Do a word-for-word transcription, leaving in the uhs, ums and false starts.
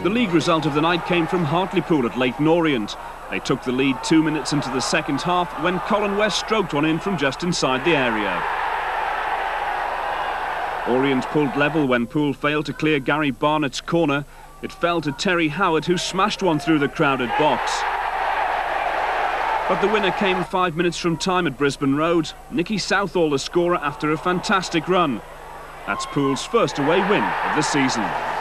The league result of the night came from Hartlepool at Leighton Orient. They took the lead two minutes into the second half when Colin West stroked one in from just inside the area. Orient pulled level when Poole failed to clear Gary Barnett's corner. It fell to Terry Howard, who smashed one through the crowded box. But the winner came five minutes from time at Brisbane Road. Nicky Southall, the scorer after a fantastic run. That's Poole's first away win of the season.